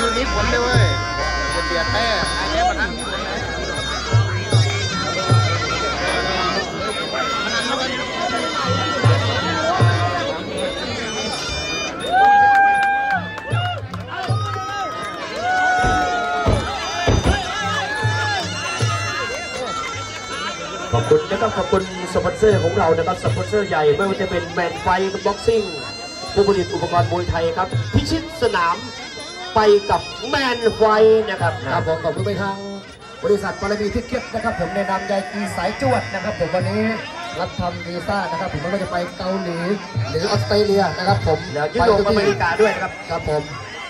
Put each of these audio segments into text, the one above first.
คือมีผลเลยเว้ยเบียดแป้แก้ปัญหามีผลเลยขอบคุณนะครับขอบคุณสปอนเซอร์ของเรานะครับสปอนเซอร์ใหญ่ไม่ว่าจะเป็นแมนไฟบ็อกซิ่งผู้ผลิตอุปกรณ์มวยไทยครับพิชิตสนามไปกับแมนไฟนะครับครับผมขอบคุณไปทางบริษัทบารมีทิเก็ตนะครับผมในนามยายกีสายจวดนะครับผมวันนี้รับทำวีซ่านะครับผมไม่ว่าจะไปเกาหลีหรือออสเตรเลียนะครับผมแล้วยุโรปอเมริกาด้วยนะครับครับผม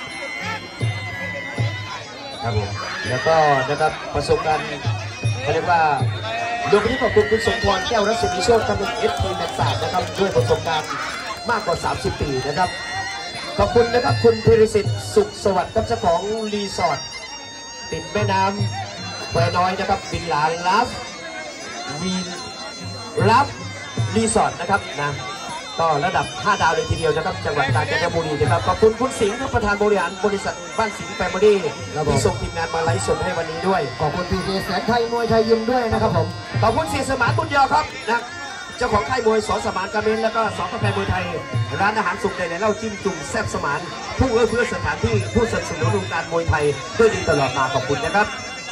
แล้วก็นะครับประสบการณ์เขาเรียกว่าโดยวันนี้ขอบคุณคุณสมพรแก้วรัศมีโชคกำลังFTแม็กซ์นะครับด้วยประสบการณ์มากกว่า30 ปีนะครับขอบคุณนะครับคุณพิริสิทธิ์สุขสวัสดิ์กับเจ้าของรีสอร์ทติดแม่น้ำแควน้อยนะครับวิลลาลัฟรีสอร์ทนะครับนะก็ระดับ5 ดาวเลยทีเดียวนะครับจังหวัดกาญจนบุรีนะครับขอบคุณคุณสิงห์ประธานบริหารบริษัทบ้านสิงห์แฟมิลี่ที่ส่งทีมงานมาไลฟ์สดให้วันนี้ด้วยขอบคุณพีเคแสนไทยมวยไทยยิมด้วยนะครับผมขอบคุณเสียสมานบุญยอครับนะเจ้าของค่ายมวยสอนสมานการเมนแล้วก็สอนกาแฟมวยไทยร้านอาหารสุกในเหล้าจิ้มจุ่มแซ่บสมานผู้เอื้อเฟื้อสถานที่ผู้สนับสนุนวงการมวยไทยด้วยดีตลอดมาขอบคุณนะครับ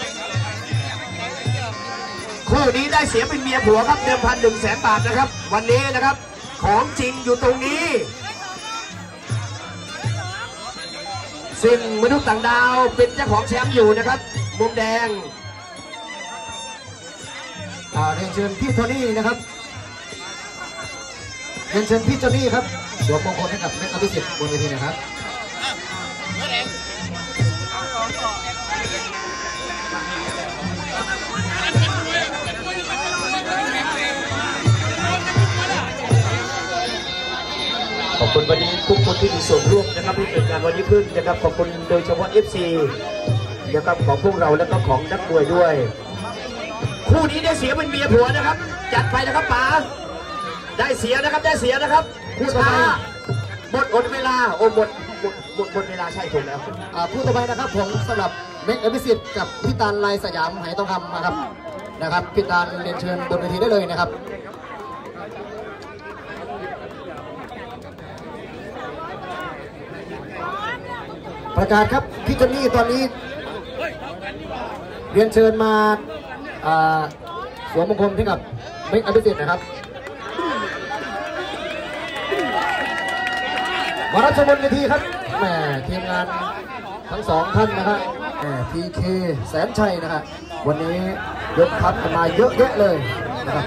คู่นี้ได้เสียเป็นเมียผัวครับเดิมพัน100,000 บาทนะครับวันนี้นะครับของจริงอยู่ตรงนี้ซึ่งมนุษย์ต่างดาวเป็นเจ้าของแชมป์อยู่นะครับมุมแดงเรียนเชิญพี่โทนี่นะครับเรียนเชิญพี่โทนี่ครับสวมมงคลให้กับแม็กอภิสิทธิ์บนเวทีนะครับขอบคุณวันนี้ทุกคนที่มีส่วนร่วมนะครับที่เกิดงานวันนี้ขึ้นนะครับขอบคุณโดยเฉพาะ FC นะครับของพวกเราและก็ของนักมวยด้วยคู่นี้ได้เสียเป็นเมียผัวนะครับจัดไปนะครับป๋าได้เสียนะครับได้เสียนะครับคู่ช้าหมดเวลาโอ้หมดเวลาใช่ถูกแล้วคู่ต่อไปนะครับผมสำหรับแม็กอภิสิทธิ์กับพี่ตาลลายสยามไหทองคำนะครับพี่ตาลเรียนเชิญบนเวทีได้เลยนะครับประกาศครับพี่โทนี่ตอนนี้เรียนเชิญมาสวมมงคลให้กับแม็กอภิสิทธิ์นะครับมารับชมบนเวทีครับแหมทีมงานทั้ง2 ท่านนะครับพีเคแสนชัยนะครับวันนี้ยกทัพมาเยอะแยะเลยนะครับ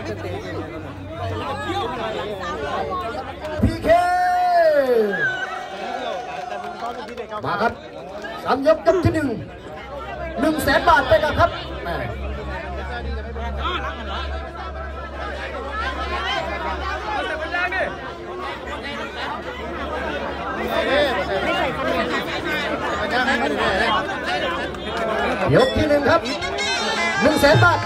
พีเคมาครับ3 ยกที่100,000 บาทไปกันครับยกที่1ครับ100,000 บาท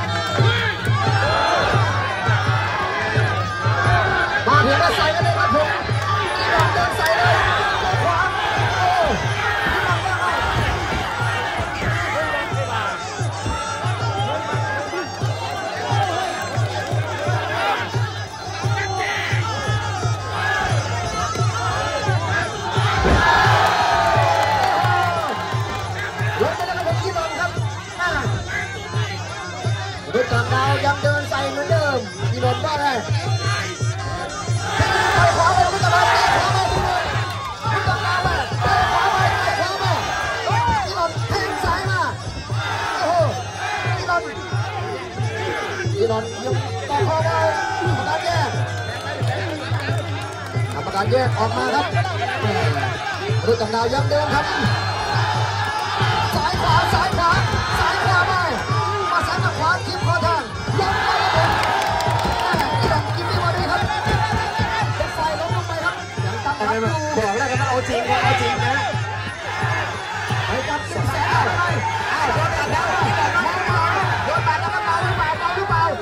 มาถึงก็ใส่กันเลยครับผมเดินใส่เลยขวามต่างดาวยังเดินใส่เหมือนเดิมพี่นนท์ว่าไงไปขวาไปพี่ตะวันขวาไปพี่ต่างดาวไปขวาไปพี่นนท์แทงซ้ายมาโอ้โหพี่นนท์ยังต่อข้อเอากรรมการแยกออกมาครับรุ่นต่างดาวยังเดินครับซ้ายขวาไปมาซ้ายกับขวาทิพย์ขอทางยังไปครับผมนี่ลองกินที่วันนี้ครับเป็นไฟล้มลงไปครับยังตั้งรับอยู่บอกแล้วกันว่าเอาจริงนะไปกับ100,000ไปโดนตัดแล้วโดนตัดแล้วก็เมาหรือเปล่าโดนตัด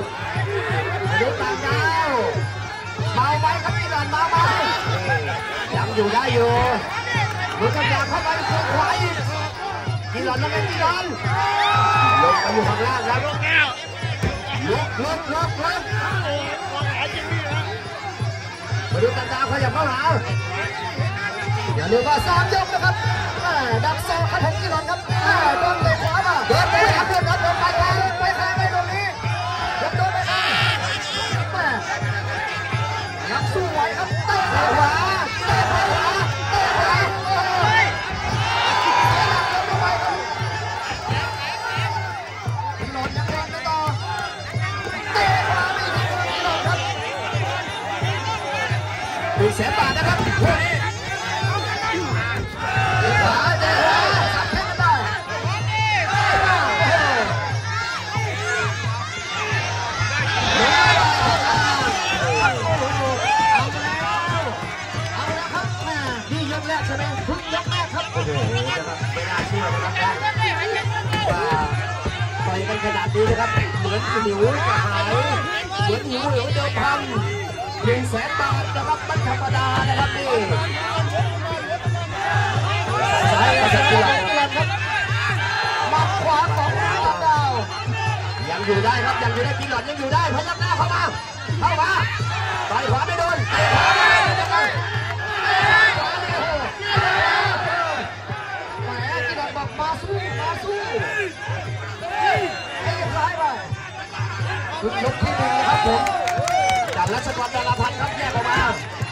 แล้วเมาไปครับพี่หลานเมาไปยังอยู่ได้อยู่หลุดกระดาษเข้าไปเสียขวาอีกกีฬอนแล้วกันกีฬอนลงไปอยู่ข้างล่างครับลุกมาดูกันดาวขยับเข้าหาอย่าลืมว่า3 ยกนะครับดักซอกครับผมกีฬอนครับโดนเตะขวามาโดนไปครับโดนไปแทงไปตรงนี้โดนไปยังสู้ไหวครับเตะขวา 100,000 บาทนะครับคู่นี้ขวาเตะขวาสับแข้งกันได้นี่ยกแรกใช่ไหมทุกยกแรกครับโอ้โหนะครับไม่น่าเชื่อนะครับว่าต่อยกันขนาดนี้นะครับเหมือนหิวกระหายเหมือนหิวเดิมพัน100,000 บาทนะครับไม่ธรรมดานะครับนี่ซ้ายกับกีฬาครับหมัดขวาของดาวยังอยู่ได้ครับยังอยู่ได้กีฬายังอยู่ได้พยักหน้าเข้ามาต่อยขวาไม่โดนเตะขวาไม่โดนยังไงแหมกีฬาบอกมาสู้ให้ซ้ายไปทุกยกที่1นะครับผมจากรัชกรดาราพันธ์ครับแยกออกมา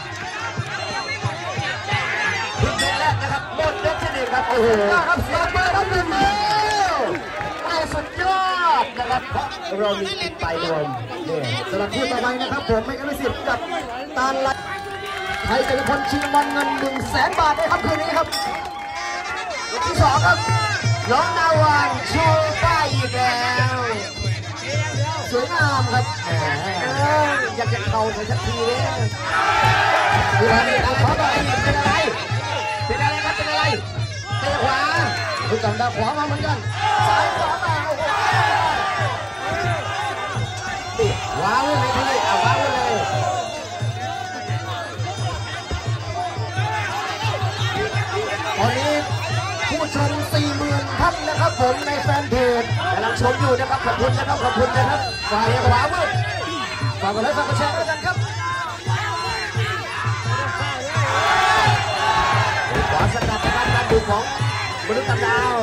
ทุกยกแรกนะครับหมดยกที่1ครับโอ้โหครับเสียเบอร์ครับ1 มือสุดยอดนะครับเพราะเรามีติดไปรวมสำหรับคู่ต่อไปนะครับผมไม่กันไม่สิทธิ์กับตาลไลไทยจะเป็นคนชิงบอลเงิน100,000 บาทได้ครับคืนนี้ครับยกที่2ครับน้องนาวานโชว์ป้ายอีกแล้วสวยงามครับอยากจะเข้าไปสักทีเลยดูอะไรเขาต่อยเป็นอะไรครับเป็นอะไรเตะขวาดูกันดาขวามาเหมือนกันซ้ายขวามาว้าวเลยพี่ว้าวเลยตอนนี้ผู้ชม 40,000 ท่านนะครับผมในแฟนเพจกำลังชมอยู่นะครับขอบคุณนะครับฝ่ายขวามืดฝากกดไลค์ฝากกดแชร์ด้วยกันครับขวาสกัดนะครับการดูของมนุษย์ต่างดาว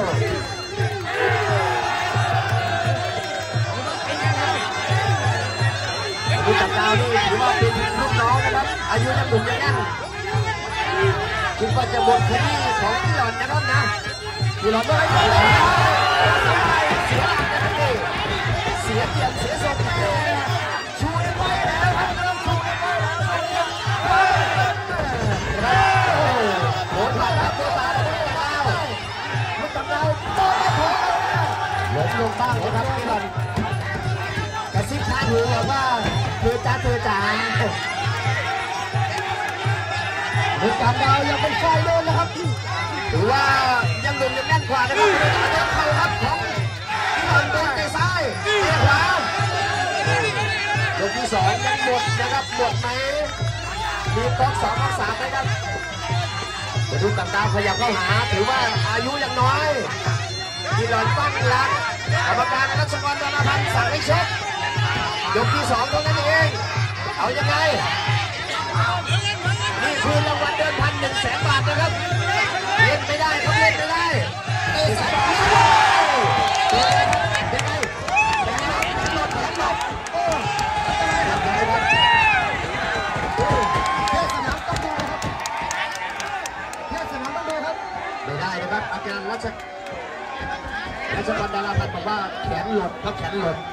มนุษย์ต่างดาวนี่ถือว่าเป็นลูกน้องนะครับอายุยังหนุ่มยังแน่นคิดว่าจะหมดคดีของพี่หลอดนะครับนะพี่หลอดไม่ได้เสียเกียรติเสียทรงชูได้ไว้แล้วครับชูได้ไว้แล้วโหดมากครับตัวตาลูกต่างดาวล้มลงบ้างนะครับพี่หลอดกระซิบข้างหูบอกว่าเธอจ๋าลูกต่างดาวยังเป็นฝ่ายโดนนะครับถือว่ายังดุยังแน่นกว่านะครับเดินเข้าครับของพี่หลอดโดนเตะซ้ายเตะขวายกที่2ยังหมดนะครับหมดไหมมีก๊อก2ก๊อก3ไหมครับมาดูต่างดาวขยับเข้าหาถือว่าอายุยังน้อยพี่หลอดตั้งหลักกรรมการรัชกรดาราพันธ์สั่งให้ชกยกที่2เท่านั้นเองเอายังไงนี่คือรางวัลเดิมพัน100,000 บาทนะครับเล่นไม่ได้ครับเล่นไม่ได้เตะสายเป็นไงหลบเทศสนามต้องดูครับเทศสนามต้องดูครับไม่ได้นะครับอาจารย์รัชกรดาราพันธ์บอกว่าแขนหลุดครับแขนหลุด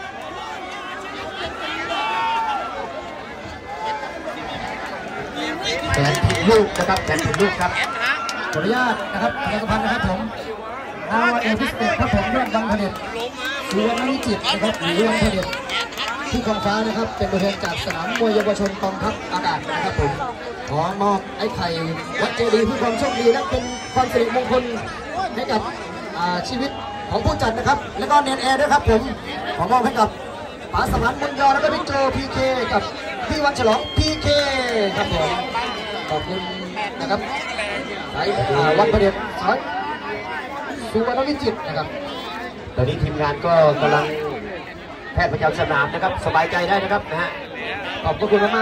แขนผิดลูกนะครับแขนผิดลูกครับขออนุญาตนะครับประชาสัมพันธ์นะครับผมนาวาเอกพิสเตอร์ครับผมเรื่องวังผลิตสุวรรณวิจิตรนะครับหรือวังผลิตที่กองฟ้านะครับเป็นตัวแทนจากสนามมวยเยาวชนกองทัพอากาศนะครับผมขอมอบไอ้ไข่วัดเจดีย์เพื่อความโชคดีและเป็นความสิริมงคลให้กับชีวิตของผู้จัดนะครับแล้วก็เนนแอร์ด้วยครับผมขอมอบให้กับป๋าสมานบุญยอแล้วก็พี่โจพีเคกับพี่วันฉลองพีเคครับผมขอบคุณนะครับไอ้วัดประเด็นสุวรรณวิจิตรนะครับตอนนี้ทีมงานก็กำลังแพทย์ประจำสนามนะครับสบายใจได้นะครับนะฮะขอบพระคุณมาก